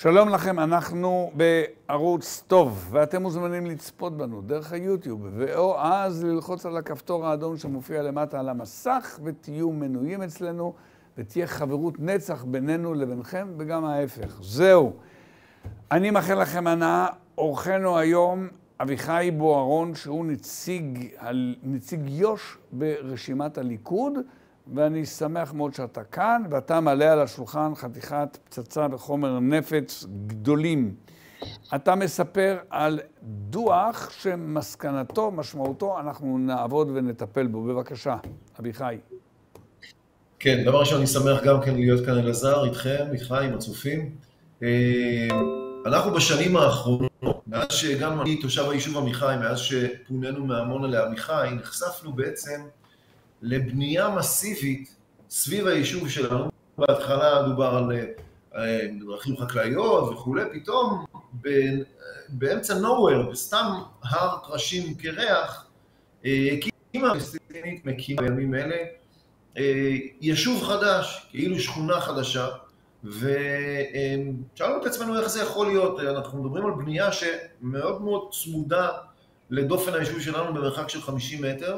שלום לכם, אנחנו בערוץ טוב, ואתם מוזמנים לצפות בנו דרך היוטיוב, או אז ללחוץ על הכפתור האדום שמופיע למטה על המסך, ותהיו מנויים אצלנו, ותהיה חברות נצח בינינו לבינכם, וגם ההפך. זהו. אני מאחל לכם הנאה. אורחנו היום, אביחי בוארון, שהוא נציג יו"ש ברשימת הליכוד, ואני שמח מאוד שאתה כאן, ואתה מעלה על השולחן חתיכת פצצה וחומר נפץ גדולים. אתה מספר על דוח שמסקנתו, משמעותו, אנחנו נעבוד ונטפל בו. בבקשה, אביחי. כן, דבר ראשון, אני שמח גם כן להיות כאן אלעזר, איתך, עם הצופים. אנחנו בשנים האחרונות, מאז שגם אני תושב היישוב עמיחי, מאז שפוננו מעמונה לעמיחי, נחשפנו בעצם לבנייה מסיבית סביב היישוב שלנו. בהתחלה דובר על דרכים חקלאיות וכו', פתאום באמצע nowhere, בסתם הר טרשים קרח, הקימה פלסטינית, מקימה בימים אלה, יישוב חדש, כאילו שכונה חדשה, ושאלנו את עצמנו איך זה יכול להיות. אנחנו מדברים על בנייה שמאוד מאוד צמודה לדופן היישוב שלנו במרחק של 50 מטר,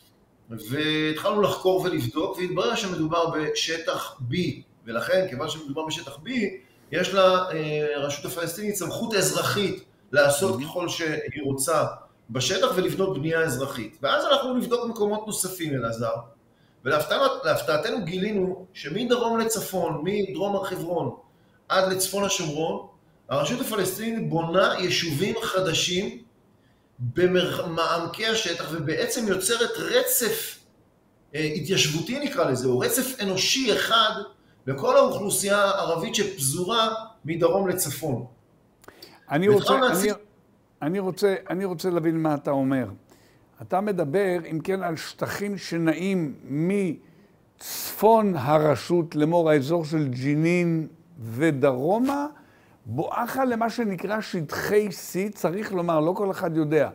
והתחלנו לחקור ולבדוק, והתברר שמדובר בשטח B, ולכן, כיוון שמדובר בשטח B, יש לרשות הפלסטינית סמכות אזרחית לעשות ככל שהיא רוצה בשטח ולבנות בנייה אזרחית. ואז אנחנו נבדוק מקומות נוספים, אלעזר, ולהפתעתנו גילינו שמדרום לצפון, מדרום הר חברון עד לצפון השומרון, הרשות הפלסטינית בונה יישובים חדשים במעמקי השטח, ובעצם יוצרת רצף התיישבותי נקרא לזה, או רצף אנושי אחד לכל האוכלוסייה הערבית שפזורה מדרום לצפון. אני רוצה להבין מה אתה אומר. אתה מדבר, אם כן, על שטחים שנעים מצפון הרשות למור האזור של ג'נין ודרומה, בואכה למה שנקרא שטחי C, צריך לומר, לא כל אחד יודע.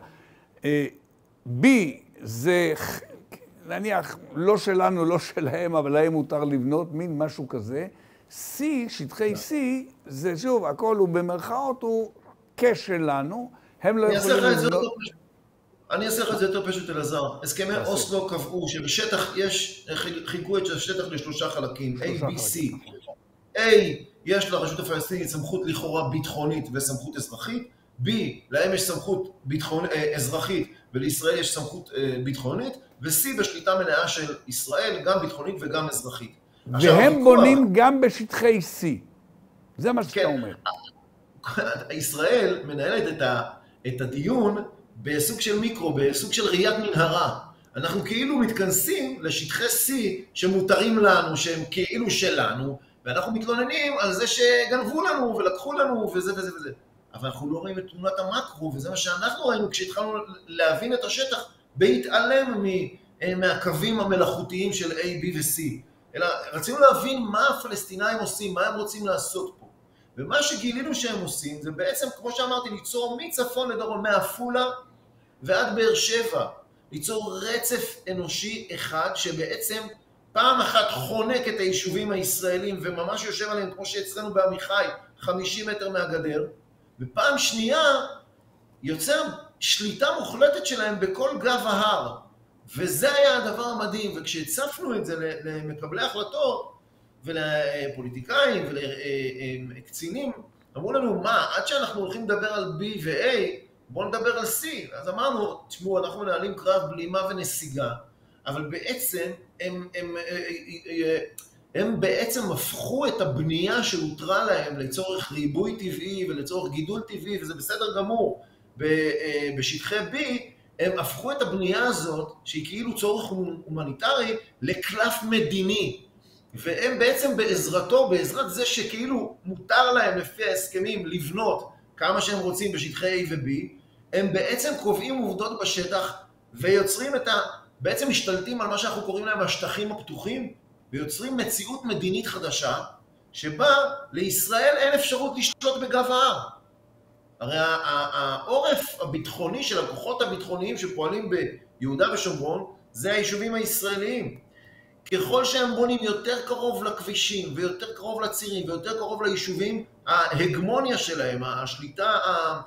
B זה, נניח, לא שלנו, לא שלהם, אבל להם מותר לבנות, מין משהו כזה. C, שטחי C, זה שוב, הכל הוא במרכאות, הוא כשלנו, הם לא יכולים לבנות. אני אעשה לך את זה יותר פשוט, אלעזר. הסכמי אוסלו קבעו שבשטח חילקו את השטח לשלושה חלקים, A, B, C. A, יש לרשות הפלסטינית סמכות לכאורה ביטחונית וסמכות אזרחית. B, להם יש סמכות אזרחית ולישראל יש סמכות ביטחונית. ו-C, בשליטה מלאה של ישראל, גם ביטחונית וגם אזרחית. והם בונים גם בשטחי C. זה מה שאתה אומר. ישראל מנהלת את הדיון בסוג של מיקרו, בסוג של ראיית מנהרה. אנחנו כאילו מתכנסים לשטחי C שמותרים לנו, שהם כאילו שלנו, ואנחנו מתלוננים על זה שגנבו לנו ולקחו לנו וזה וזה וזה. אבל אנחנו לא רואים את תמונת המקרו, וזה מה שאנחנו ראינו כשהתחלנו להבין את השטח, בהתעלם מהקווים המלאכותיים של A, B ו-C. אלא רצינו להבין מה הפלסטינאים עושים, מה הם רוצים לעשות פה. ומה שגילינו שהם עושים, זה בעצם, כמו שאמרתי, ליצור מצפון לדרום, מעפולה ועד באר שבע, ליצור רצף אנושי אחד שבעצם פעם אחת חונק את היישובים הישראלים וממש יושב עליהם כמו שאצלנו בעמיחי 50 מטר מהגדר, ופעם שנייה יוצר שליטה מוחלטת שלהם בכל גב ההר, וזה היה הדבר המדהים. וכשהצפנו את זה למקבלי החלטות ולפוליטיקאים ולקצינים, אמרו לנו, מה, עד שאנחנו הולכים לדבר על B ו-A, בואו נדבר על C. אז אמרנו, תשמעו, אנחנו מנהלים קרב בלימה ונסיגה, אבל בעצם הם בעצם הפכו את הבנייה שהותרה להם לצורך ריבוי טבעי ולצורך גידול טבעי, וזה בסדר גמור, בשטחי B, הם הפכו את הבנייה הזאת, שהיא כאילו צורך הומניטרי, לקלף מדיני. והם בעצם בעזרת זה שכאילו מותר להם לפי ההסכמים לבנות כמה שהם רוצים בשטחי A ו-B, הם בעצם קובעים עובדות בשטח ויוצרים בעצם משתלטים על מה שאנחנו קוראים להם השטחים הפתוחים, ויוצרים מציאות מדינית חדשה, שבה לישראל אין אפשרות לשלוט בגב ההר. הרי העורף הביטחוני של הכוחות הביטחוניים שפועלים ביהודה ושומרון, זה היישובים הישראליים. ככל שהם בונים יותר קרוב לכבישים, ויותר קרוב לצירים, ויותר קרוב ליישובים, ההגמוניה שלהם, השליטה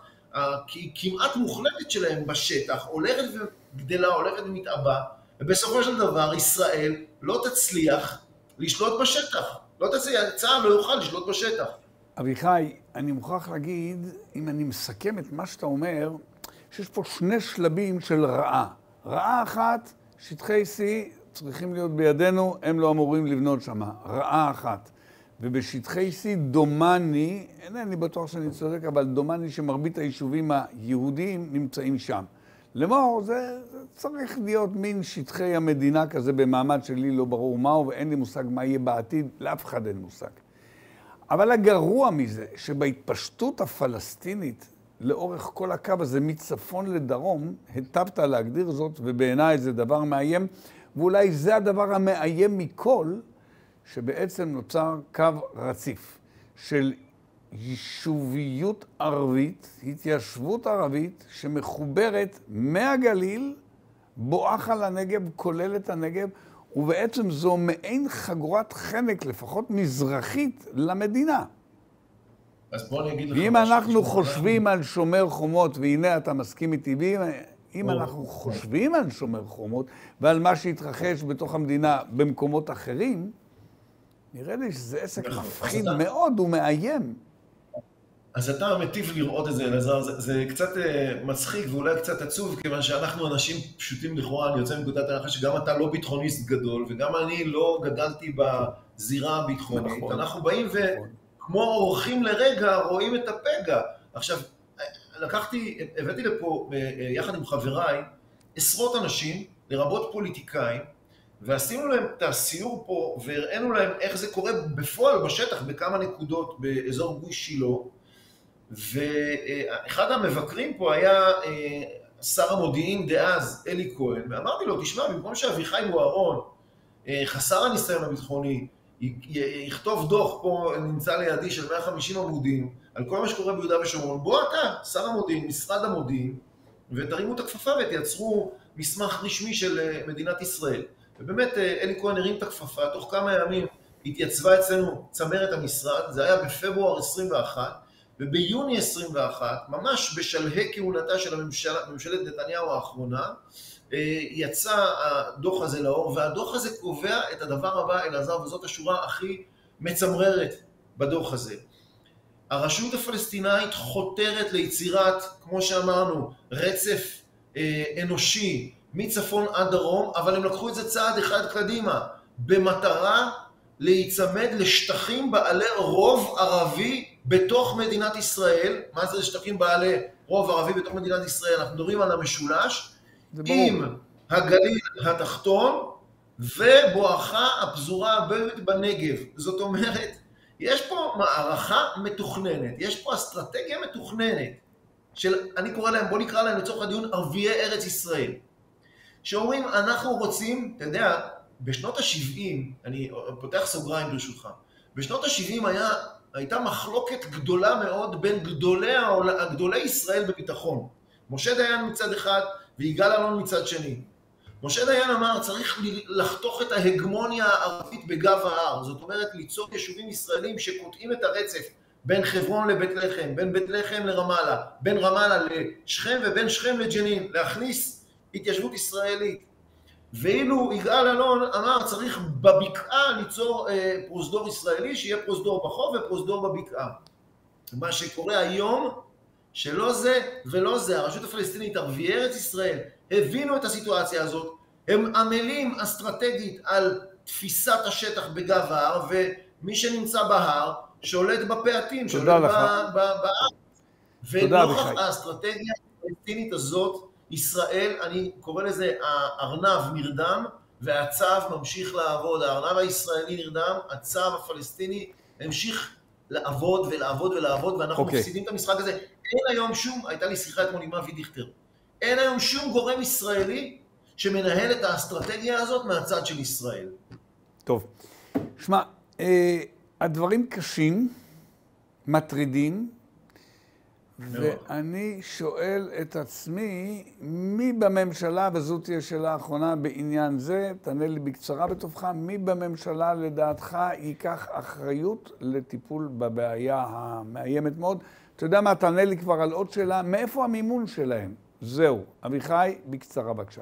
כמעט מוחלטת שלהם בשטח, הולכת וגדלה, הולכת ומתעבה, ובסופו של דבר ישראל לא תצליח לשלוט בשטח. לא תצליח, צה"ל לא יוכל לשלוט בשטח. אביחי, אני מוכרח להגיד, אם אני מסכם את מה שאתה אומר, שיש פה שני שלבים של רעה. רעה אחת, שטחי C צריכים להיות בידינו, הם לא אמורים לבנות שם. רעה אחת. ובשטחי C דומני, אינני בטוח שאני צודק, אבל דומני שמרבית היישובים היהודיים נמצאים שם. לאמור, זה צריך להיות מין שטחי המדינה כזה במעמד שלי לא ברור מהו, ואין לי מושג מה יהיה בעתיד, לאף אחד אין מושג. אבל הגרוע מזה, שבהתפשטות הפלסטינית, לאורך כל הקו הזה, מצפון לדרום, היטבת להגדיר זאת, ובעיניי זה דבר מאיים, ואולי זה הדבר המאיים מכל, שבעצם נוצר קו רציף של יישוביות ערבית, התיישבות ערבית, שמחוברת מהגליל, בואכה לנגב, כולל את הנגב, ובעצם זו מעין חגורת חנק, לפחות מזרחית, למדינה. אז בוא אני אגיד לך... ואם אנחנו חושבים על שומר חומות, והנה אתה מסכים איתי, אם אנחנו חושבים על שומר חומות, ועל מה שהתרחש בתוך המדינה במקומות אחרים, נראה לי שזה עסק מפחיד מאוד ומאיים. אז אתה מטיב לראות את זה, אלעזר, זה קצת מצחיק ואולי קצת עצוב, כיוון שאנחנו אנשים פשוטים לכאורה, אני יוצא מנקודת ההנחה שגם אתה לא ביטחוניסט גדול, וגם אני לא גדלתי בזירה הביטחונית. אנחנו באים וכמו אורחים לרגע רואים את הפגע. עכשיו, הבאתי לפה יחד עם חבריי עשרות אנשים, לרבות פוליטיקאים, ועשינו להם את הסיור פה והראינו להם איך זה קורה בפועל בשטח בכמה נקודות באזור גוש שילה. ואחד המבקרים פה היה שר המודיעין דאז, אלי כהן, ואמרתי לו, תשמע, במקום שאביחי בוארון, חסר הניסיון הביטחוני, יכתוב דוח פה, נמצא לידי, של 150 עמודים, על כל מה שקורה ביהודה ושומרון, בוא אתה, שר המודיעין, משרד המודיעין, ותרימו את הכפפה ותייצרו מסמך רשמי של מדינת ישראל. ובאמת, אלי כהן הרים את הכפפה, תוך כמה ימים התייצבה אצלנו צמרת המשרד, זה היה בפברואר 21, וביוני 21, ממש בשלהי כהונתה של ממשלת נתניהו האחרונה, יצא הדוח הזה לאור, והדוח הזה קובע את הדבר הבא, אלעזר, וזאת השורה הכי מצמררת בדוח הזה. הרשות הפלסטינאית חותרת ליצירת, כמו שאמרנו, רצף אנושי מצפון עד דרום, אבל הם לקחו את זה צעד אחד קדימה, במטרה להיצמד לשטחים בעלי רוב ערבי בתוך מדינת ישראל. מה זה שטחים בעלי רוב ערבי בתוך מדינת ישראל? אנחנו מדברים על המשולש, עם הגליל התחתון ובואכה הפזורה הבדואית בנגב. זאת אומרת, יש פה מערכה מתוכננת, יש פה אסטרטגיה מתוכננת, של, אני קורא להם, בוא נקרא להם לצורך הדיון, ערביי ארץ ישראל, שאומרים, אנחנו רוצים, אתה יודע, בשנות ה-70, אני פותח סוגריים ברשותך, בשנות ה-70 הייתה מחלוקת גדולה מאוד בין גדולי ישראל בביטחון. משה דיין מצד אחד ויגאל אלון מצד שני. משה דיין אמר, צריך לחתוך את ההגמוניה הערבית בגב ההר, זאת אומרת ליצור יישובים ישראלים שקוטעים את הרצף בין חברון לבית לחם, בין בית לחם לרמאללה, בין רמאללה לשכם ובין שכם לג'נין, להכניס התיישבות ישראלית. ואילו יגאל אלון אמר, צריך בבקעה ליצור פרוזדור ישראלי, שיהיה פרוזדור בחוף ופרוזדור בבקעה. מה שקורה היום, שלא זה ולא זה, הרשות הפלסטינית, ערביי ארץ ישראל, הבינו את הסיטואציה הזאת, הם עמלים אסטרטגית על תפיסת השטח בגב ההר, ומי שנמצא בהר שולט בפאתים, שולט בהר. ונוכח האסטרטגיה הפלסטינית הזאת, ישראל, אני קורא לזה, הארנב נרדם, והצב ממשיך לעבוד. הארנב הישראלי נרדם, הצב הפלסטיני המשיך לעבוד ולעבוד ולעבוד, ואנחנו מפסידים את המשחק הזה. אין היום שום, הייתה לי שיחה אתמול עם אבי דיכטר, אין היום שום גורם ישראלי שמנהל את האסטרטגיה הזאת מהצד של ישראל. טוב, שמע, הדברים קשים, מטרידים, ואני שואל את עצמי, מי בממשלה, וזאת תהיה שאלה האחרונה בעניין זה, תענה לי בקצרה בתוכך, מי בממשלה לדעתך ייקח אחריות לטיפול בבעיה המאיימת מאוד? אתה יודע מה, תענה לי כבר על עוד שאלה, מאיפה המימון שלהם? זהו. אביחי, בקצרה בבקשה.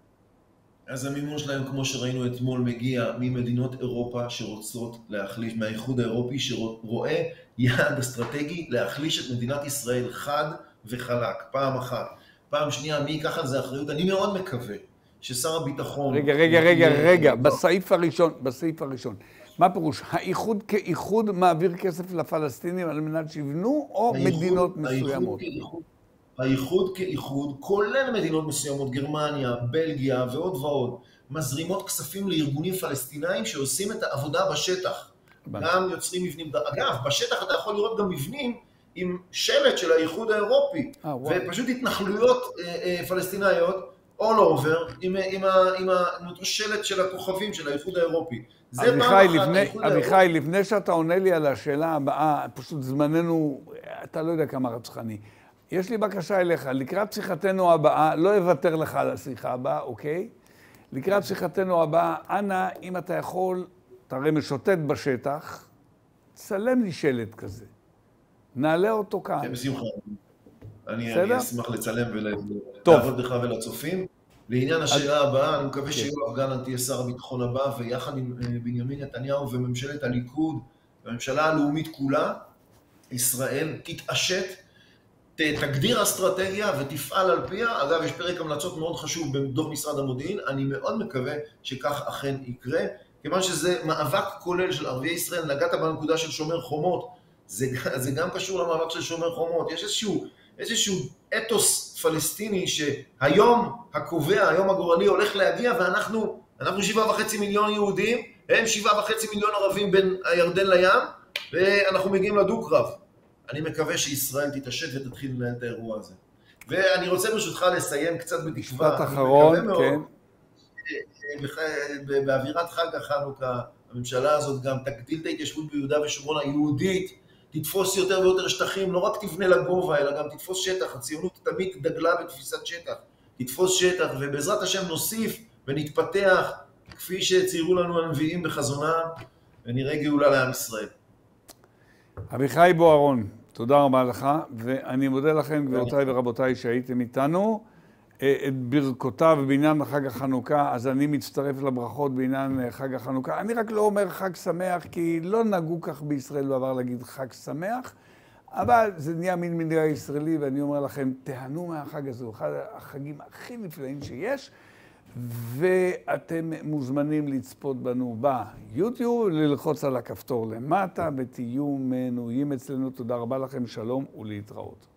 אז המימון שלהם, כמו שראינו אתמול, מגיע ממדינות אירופה שרוצות להחליש, מהאיחוד האירופי שרואה יעד אסטרטגי להחליש את מדינת ישראל חד וחלק, פעם אחת. פעם שנייה, מי ייקח על זה אחריות? אני מאוד מקווה ששר הביטחון... רגע, בסעיף הראשון. מה פירוש? האיחוד כאיחוד מעביר כסף לפלסטינים על מנת שיבנו, או מדינות מסוימות? האיחוד כאיחוד, כולל מדינות מסוימות, גרמניה, בלגיה ועוד ועוד, מזרימות כספים לארגונים פלסטינאים שעושים את העבודה בשטח. גם יוצרים מבנים. אגב, בשטח אתה יכול לראות גם מבנים עם שלט של האיחוד האירופי, ופשוט התנחלויות פלסטינאיות, all over, עם אותו שלט של הכוכבים של האיחוד האירופי. אביחי, לפני שאתה עונה לי על השאלה הבאה, פשוט זמננו, אתה לא יודע כמה רצחני. יש לי בקשה אליך, לקראת שיחתנו הבאה, לא אוותר לך על השיחה הבאה, אוקיי? לקראת שיחתנו הבאה, אנא, אם אתה יכול, אתה הרי משוטט בשטח, צלם לי שלט כזה. נעלה אותו כאן. בשמחה. אני אשמח לצלם ולעבוד לך ולצופים. לעניין השאלה הבאה, אני מקווה שיואב גלנט תהיה שר הביטחון הבא, ויחד עם בנימין נתניהו וממשלת הליכוד, והממשלה הלאומית כולה, ישראל תתעשת, תגדיר אסטרטגיה ותפעל על פיה. אגב, יש פרק המלצות מאוד חשוב בדוח משרד המודיעין, אני מאוד מקווה שכך אכן יקרה, כיוון שזה מאבק כולל של ערביי ישראל. נגעת בנקודה של שומר חומות, זה גם קשור למאבק של שומר חומות. יש איזשהו אתוס פלסטיני שהיום הקובע, היום הגורלי הולך להגיע, ואנחנו 7.5 מיליון יהודים, הם 7.5 מיליון ערבים בין הירדן לים, ואנחנו מגיעים לדו-קרב. אני מקווה שישראל תתעשת ותתחיל לנהל את האירוע הזה. ואני רוצה ברשותך לסיים קצת בתקווה. משפט אחרון, כן. באווירת חג החנוכה, הממשלה הזאת גם תגדיל את ההתיישבות ביהודה ושומרון היהודית, תתפוס יותר ויותר שטחים, לא רק תבנה לגובה, אלא גם תתפוס שטח. הציונות תמיד דגלה בתפיסת שטח. תתפוס שטח, ובעזרת השם נוסיף ונתפתח, כפי שציירו לנו הנביאים בחזונם, ונראה גאולה לעם ישראל. אביחי בוארון, תודה רבה לך, ואני מודה לכם, גבירותיי ורבותיי, שהייתם איתנו. את ברכותיו בעניין חג החנוכה, אז אני מצטרף לברכות בעניין חג החנוכה. אני רק לא אומר חג שמח, כי לא נהגו כך בישראל בעבר להגיד חג שמח, אבל זה נהיה מין מנהג ישראלי, ואני אומר לכם, תהנו מהחג הזה, הוא אחד החגים הכי נפלאים שיש, ואתם מוזמנים לצפות בנו ביוטיוב, ללחוץ על הכפתור למטה, ותהיו מנויים אצלנו. תודה רבה לכם, שלום ולהתראות.